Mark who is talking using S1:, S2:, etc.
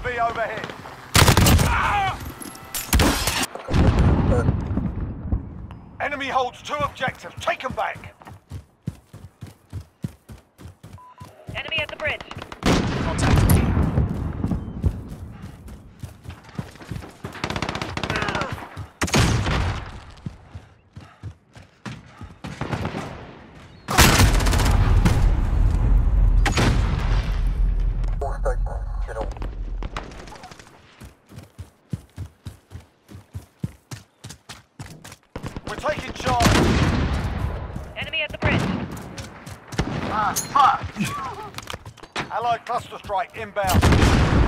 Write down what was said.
S1: UAV overhead. Enemy holds 2 objectives. Take them back.
S2: Enemy at the bridge.
S3: Contact.
S1: We're taking charge.
S2: Enemy at the bridge.
S1: Allied cluster strike inbound.